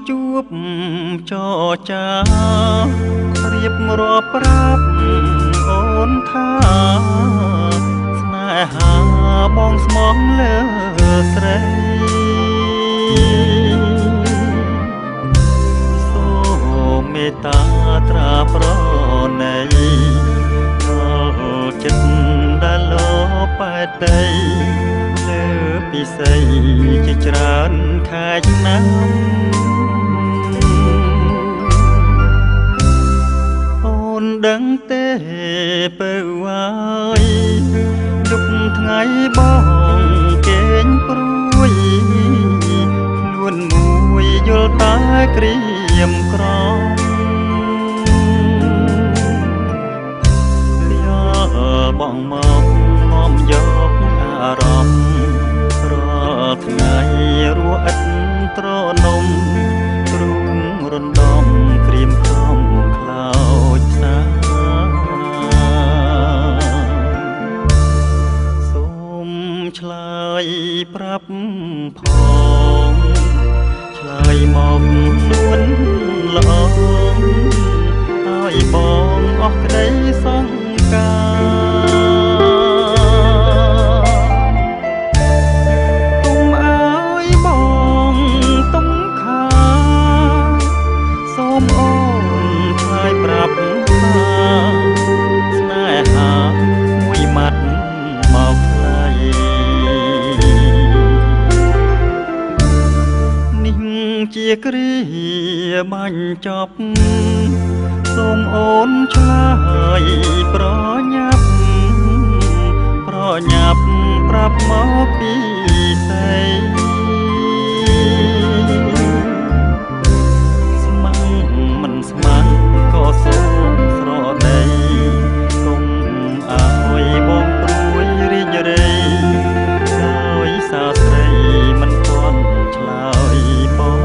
ជួបចរចារៀបរាប់ប្រាប់អូនថាស្នេហាបងស្មងលើស្រីសូមមេត្តាត្រាប្រណីដល់ចិត្តដែលលោប៉ែតីលើពិសីជាច្រើនខែឆ្នាំអូនដឹងទេបើវាយយប់ថ្ងៃបងគេងព្រួយខ្លួនមួយយល់តែក្រៀមក្រំបងមកនាំយកអារម្មណ៍រាល់ថ្ងៃរស់ឥតត្រនំរូងរំដំក្រៀមក្រំខ្លោចផ្សាសូមឆ្លើយប្រាប់ផងឆ្លើយមកនួនល្អឲ្យបងអស់ក្តីសង្ការទុំអើយបងទុំខាសូមអូនឆ្លើយប្រាប់ថាស្នេហាមួយម៉ាត់មកថ្លៃនេះជាគ្រាបាញ់ចប់សូមអូនឆ្លើយប្រញាប់ប្រាប់មកពីស្អីស្មាំងមិនស្មានក៏សូមស្រដីគុំឲ្យបងព្រួយរីករាយដោយសារស្រីមិនទាន់ឆ្លើយបង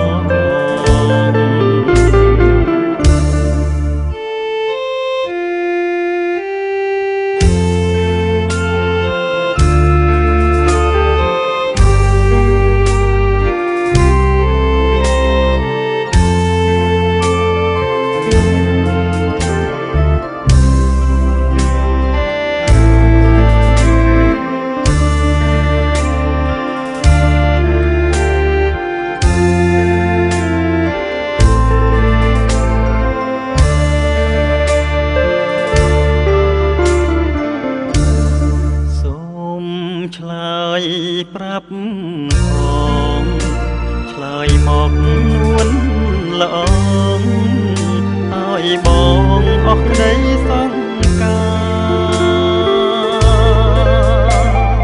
ឆ្លើយប្រាប់ផងឆ្លើយមកនួនល្អឲ្យបងអស់ក្តីសង្ការ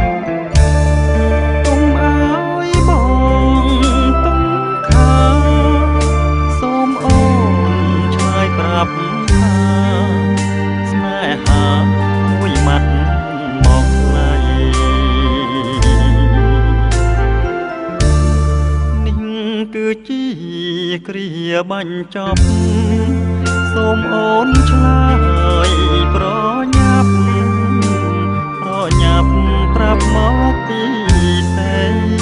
ទុំអើយបងទុំខាសូមអូនឆ្លើយប្រាប់ថាស្នេហាមួយម៉ាត់មកថ្លៃគឺជាគ្រាបាញ់ចប់សូមអូនឆ្លើយប្រញាប់ប្រាប់មកទីស្អី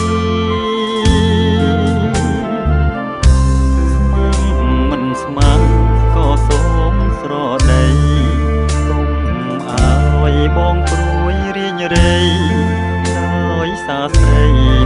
ស្មាំងមិនស្មានក៏សូមស្រដីគុំឲ្យបងព្រួយរីករាយដោយសារស្រី